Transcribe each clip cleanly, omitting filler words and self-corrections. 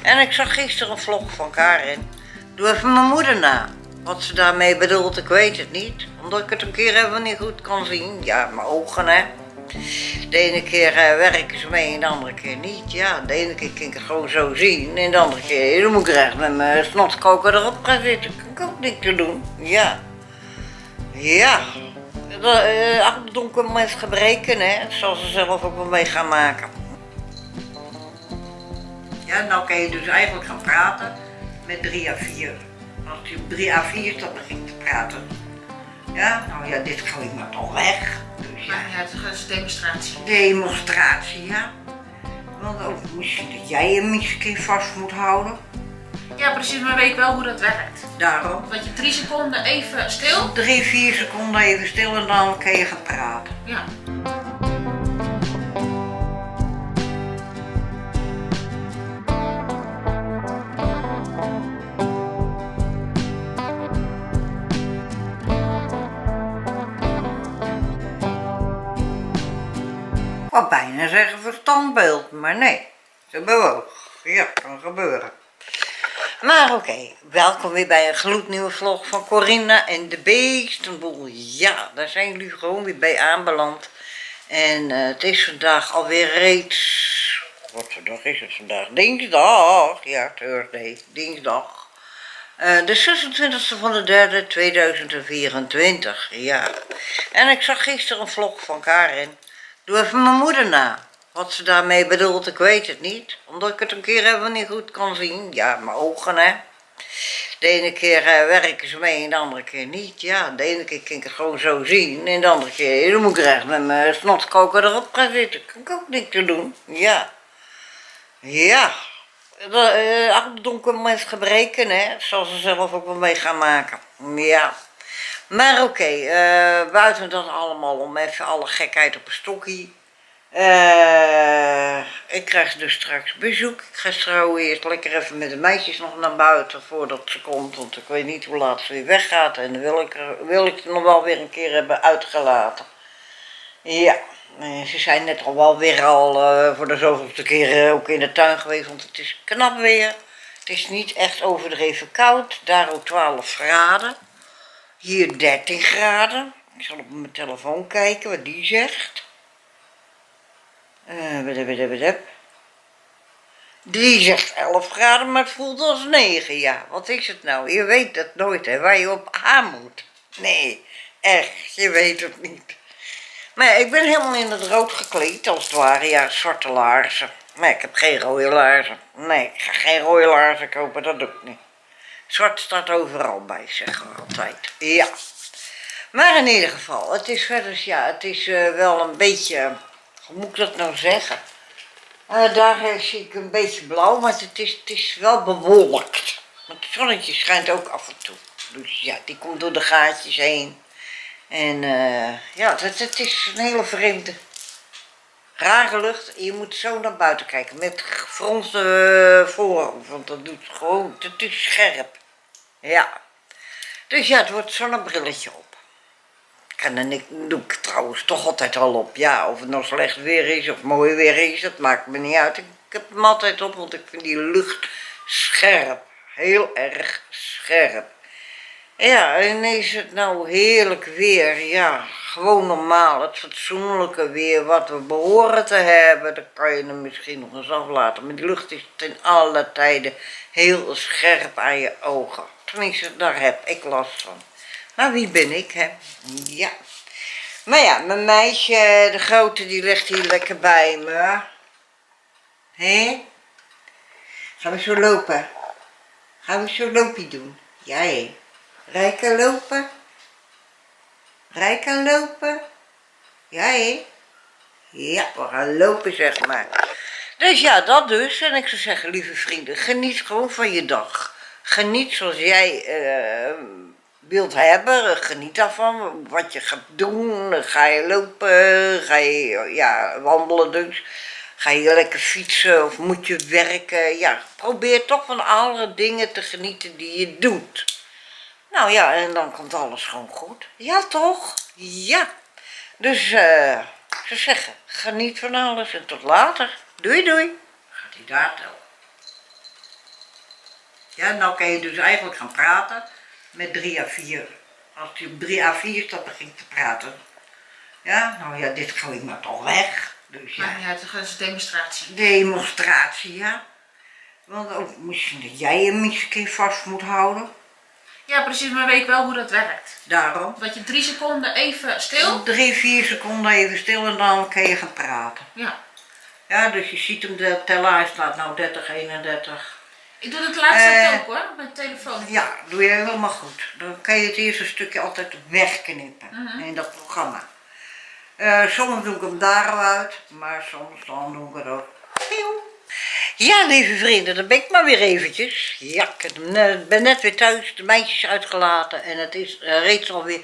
En ik zag gisteren een vlog van Karin. Doe even mijn moeder na. Wat ze daarmee bedoelt, ik weet het niet. Omdat ik het een keer even niet goed kan zien. Ja, mijn ogen hè. De ene keer werken ze mee en de andere keer niet. Ja, de ene keer kan ik het gewoon zo zien. En de andere keer dan moet ik recht met mijn snotkoker erop gaan zitten. Kan ik ook niks te doen. Ja. Ja. Donker met gebreken hè. Dat zal ze zelf ook wel mee gaan maken. Ja, nou kan je dus eigenlijk gaan praten met 3 A4. Als je op 3 A4 dan begint te praten. Ja, nou ja, dit gooi ik maar toch weg. Dus ja, het is een demonstratie. Demonstratie, ja. Want ook misschien dat jij je misschien vast moet houden. Ja, precies, maar weet ik wel hoe dat werkt. Daarom. Dat je 3 seconden even stil. 3, 4 seconden even stil en dan kan je gaan praten. Ja. Ik wou bijna zeggen verstandbeeld, maar nee, ze bewoog. Ja, kan gebeuren. Maar oké, welkom weer bij een gloednieuwe vlog van Corinna en de Beestenboel. Ja, daar zijn jullie gewoon weer bij aanbeland. En het is vandaag alweer reeds, wat voor dag is het vandaag? Dinsdag, ja, Thursday, dinsdag. De 26e van de derde 2024, ja. En ik zag gisteren een vlog van Karin. Doe even mijn moeder na. Wat ze daarmee bedoelt, ik weet het niet. Omdat ik het een keer even niet goed kan zien. Ja, mijn ogen hè. De ene keer werken ze mee en de andere keer niet. Ja, de ene keer kan ik het gewoon zo zien. En de andere keer dan moet ik recht met mijn snotkoker erop gaan zitten. Kan ik ook niks te doen. Ja. Ja. Donker met gebreken hè. Dat zal ze zelf ook wel mee gaan maken. Ja. Maar oké, buiten dat allemaal om even alle gekheid op een stokkie. Ik krijg dus straks bezoek. Ik ga trouwens eerst lekker even met de meisjes nog naar buiten voordat ze komt. Want ik weet niet hoe laat ze weer weggaat. En dan wil ik er nog wel weer een keer hebben uitgelaten. Ja, ze zijn net al wel weer voor de zoveelste keer ook in de tuin geweest. Want het is knap weer. Het is niet echt overdreven koud. Daar ook 12 graden. Hier 13 graden. Ik zal op mijn telefoon kijken wat die zegt. Die zegt 11 graden, maar het voelt als 9. Ja, wat is het nou? Je weet het nooit, hè, waar je op aan moet. Nee, echt, je weet het niet. Maar ja, ik ben helemaal in het rood gekleed, als het ware. Ja, zwarte laarzen. Maar ik heb geen rode laarzen. Nee, ik ga geen rode laarzen kopen, dat doe ik niet. Zwart staat overal bij, zeggen we altijd. Ja. Maar in ieder geval, het is verder, ja, het is wel een beetje, hoe moet ik dat nou zeggen? Daar zie ik een beetje blauw, maar het is wel bewolkt. Want het zonnetje schijnt ook af en toe. Dus ja, die komt door de gaatjes heen. En ja, het is een hele vreemde, rare lucht. Je moet zo naar buiten kijken met gefronste voorhoofd, want dat doet gewoon, het is scherp. Ja. Dus ja, het wordt zonnebrilletje op. En dan doe ik trouwens toch altijd al op. Ja, of het nou slecht weer is of mooi weer is, dat maakt me niet uit. Ik heb hem altijd op, want ik vind die lucht scherp. Heel erg scherp. Ja, en is het nou heerlijk weer. Ja, gewoon normaal. Het fatsoenlijke weer wat we behoren te hebben. Dan kan je hem misschien nog eens aflaten. Maar die lucht is ten alle tijden heel scherp aan je ogen. Tenminste, daar heb ik last van. Maar wie ben ik, hè? Ja. Maar ja, mijn meisje, de grote, die ligt hier lekker bij me. Hé? Gaan we zo lopen? Gaan we zo loopje doen? Ja, hé. Rijken lopen? Rijken lopen? Ja, hé. Ja, we gaan lopen, zeg maar. Dus ja, dat dus. En ik zou zeggen, lieve vrienden, geniet gewoon van je dag. Geniet zoals jij wilt hebben, geniet daarvan, wat je gaat doen, ga je lopen, ga je ja, wandelen dus, ga je lekker fietsen of moet je werken, ja, probeer toch van alle dingen te genieten die je doet. Nou ja, en dan komt alles gewoon goed. Ja toch? Ja. Dus ik zou zeggen, geniet van alles en tot later. Doei doei. Gaat hij daar tellen? Ja, nou kan je dus eigenlijk gaan praten met 3 A4. Als je op 3 A4 staat, begint te praten. Ja, nou ja, dit gooi ik maar toch weg. Dus ja. Maar ja, het is een demonstratie. Demonstratie, ja. Want ook misschien dat jij hem eens een keer vast moet houden. Ja, precies, maar weet ik wel hoe dat werkt. Daarom. Dat je 3 seconden even stil. 3, 4 seconden even stil en dan kan je gaan praten. Ja. Ja, dus je ziet hem de teller, hij staat nou 30, 31. Ik doe het laatste ook hoor, met de telefoon. Ja, doe je helemaal goed. Dan kan je het eerste stukje altijd wegknippen in dat programma. Soms doe ik hem daaruit, maar soms dan doe ik het ook. Ja, lieve vrienden, dan ben ik maar weer eventjes. Ja, ik ben net weer thuis, de meisjes uitgelaten en het is reeds alweer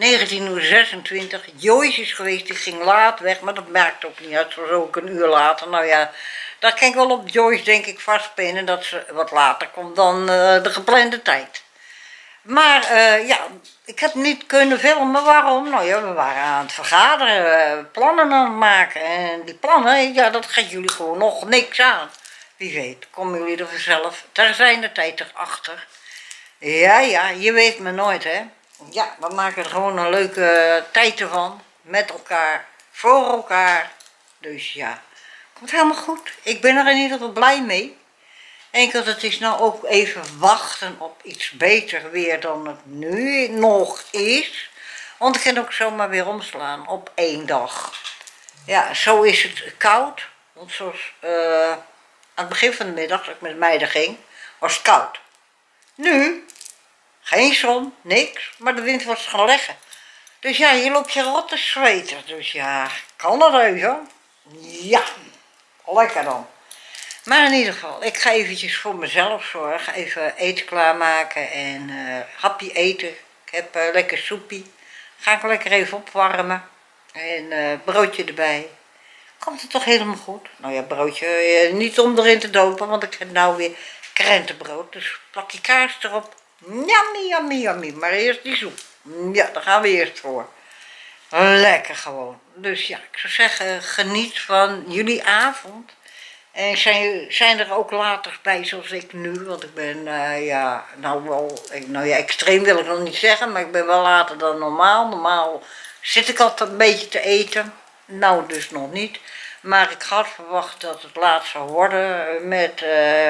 19:26. Joyce is geweest, die ging laat weg, maar dat merkt ook niet uit, zo ook een uur later. Nou ja, daar kan ik wel op Joyce denk ik vastpinnen dat ze wat later komt dan de geplande tijd. Maar ja, ik heb niet kunnen filmen. Waarom? Nou ja, we waren aan het vergaderen, plannen aan het maken. En die plannen, ja, dat gaat jullie gewoon nog niks aan. Wie weet, komen jullie er vanzelf ter zijn de tijd erachter. Ja, ja, je weet me nooit, hè. Ja, we maken er gewoon een leuke tijd ervan. Met elkaar, voor elkaar. Dus ja, komt helemaal goed. Ik ben er in ieder geval blij mee. Enkel, het is nou ook even wachten op iets beter weer dan het nu nog is. Want ik kan ook zomaar weer omslaan op 1 dag. Ja, zo is het koud. Want zoals aan het begin van de middag, als ik met meiden ging, was het koud. Nu, geen zon, niks, maar de wind was gaan leggen. Dus ja, je loopt je rot te zweten. Dus ja, kan dat even? Ja, lekker dan. Maar in ieder geval, ik ga eventjes voor mezelf zorgen. Even eten klaarmaken en hapje eten. Ik heb lekker soepie. Ga ik lekker even opwarmen. En broodje erbij. Komt het toch helemaal goed? Nou ja, broodje niet om erin te dopen, want ik heb nou weer krentenbrood. Dus plak je kaas erop. Yummy, yummy, yummy. Maar eerst die soep. Ja, daar gaan we eerst voor. Lekker gewoon. Dus ja, ik zou zeggen, geniet van jullie avond. En zijn er ook later bij zoals ik nu, want ik ben, ja, nou ja, extreem wil ik nog niet zeggen, maar ik ben wel later dan normaal. Normaal zit ik altijd een beetje te eten, nou dus nog niet. Maar ik had verwacht dat het laat zou worden met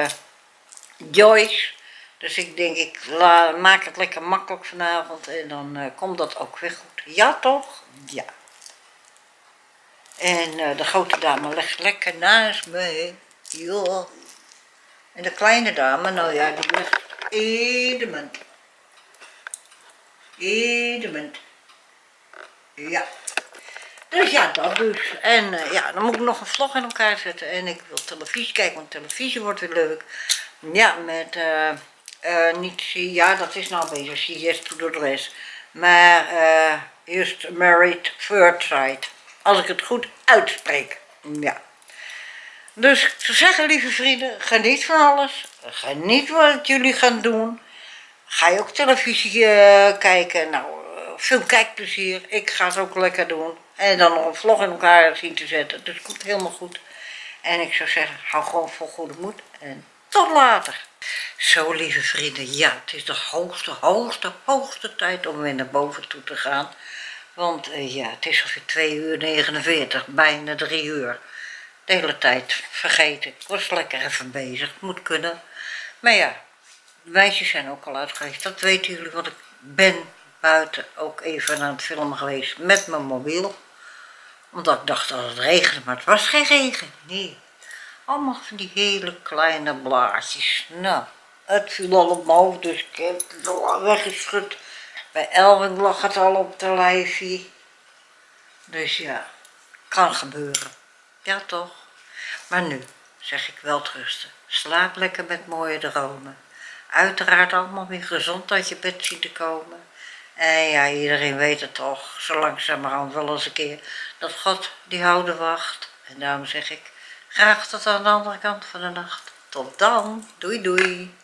Joyce. Dus ik denk, ik maak het lekker makkelijk vanavond en dan komt dat ook weer goed. Ja toch? Ja. En de grote dame ligt lekker naast me. Ja. En de kleine dame, nou ja, die ligt in de munt. In de munt. Ja. Dus ja, dat dus. En ja, dan moet ik nog een vlog in elkaar zetten. En ik wil televisie kijken, want televisie wordt weer leuk. Ja, met, ja, dat is nou bezig. She Yes to the Dress. Maar, Just Married Third Sight. Als ik het goed uitspreek. Ja. Dus ik zou zeggen, lieve vrienden, geniet van alles. Geniet wat jullie gaan doen. Ga je ook televisie kijken? Nou, veel kijkplezier. Ik ga het ook lekker doen. En dan nog een vlog in elkaar zien te zetten. Dus het komt helemaal goed. En ik zou zeggen, hou gewoon vol goede moed. En tot later. Zo, lieve vrienden, ja, het is de hoogste tijd om weer naar boven toe te gaan. Want ja, het is alweer 2:49, bijna 3 uur. De hele tijd vergeten. Ik was lekker even bezig, het moet kunnen. Maar ja, de meisjes zijn ook al uit geweest, dat weten jullie. Want ik ben buiten ook even aan het filmen geweest met mijn mobiel. Omdat ik dacht dat het regende, maar het was geen regen. Nee, allemaal van die hele kleine blaadjes. Nou, het viel al op mijn hoofd, dus ik heb het al weggeschud. Bij Elwin lag het al op de lijfie. Dus ja, kan gebeuren. Ja toch? Maar nu zeg ik welterusten. Slaap lekker met mooie dromen. Uiteraard allemaal weer gezond uit je bed zien te komen. En ja, iedereen weet het toch, zo langzamerhand wel eens een keer, dat God die houden wacht. En daarom zeg ik, graag tot aan de andere kant van de nacht. Tot dan, doei doei.